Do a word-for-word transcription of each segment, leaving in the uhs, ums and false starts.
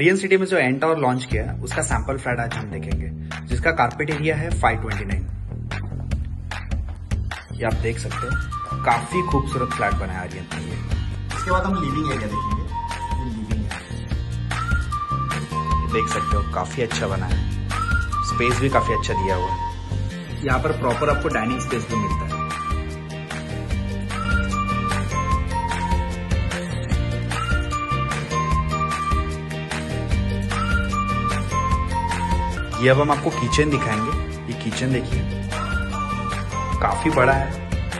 Arian city में जो N tower launch किया है उसका सैंपल फ्लैट आज हम देखेंगे, जिसका कारपेट एरिया है फाइव ट्वेंटी नाइन। ये आप देख सकते हो, काफी खूबसूरत फ्लैट बना है अरियन में। इसके बाद हम लिविंग एरिया देखेंगे। ये लिविंग है, देख सकते हो काफी अच्छा बना है, स्पेस भी काफी अच्छा दिया हुआ है। यहाँ पर प्रॉपर आपको डाइनिंग स्पेस भी मिलता है। ये अब हम आपको किचन दिखाएंगे। ये किचन देखिए, काफी बड़ा है।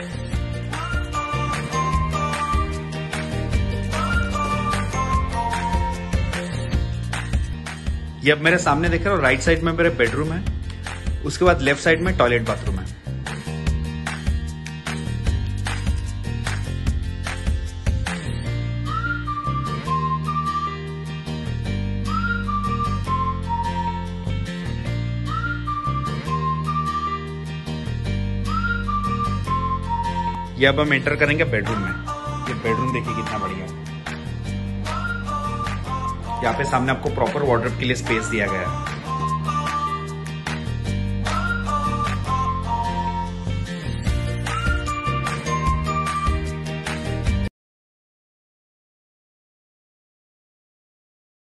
ये अब मेरे सामने देख रहे हो, राइट साइड में मेरे बेडरूम है, उसके बाद लेफ्ट साइड में टॉयलेट बाथरूम है। ये अब हम एंटर करेंगे बेडरूम में। ये बेडरूम देखिए कितना बढ़िया है। यहाँ पे सामने आपको प्रॉपर वार्डरोब के लिए स्पेस दिया गया है।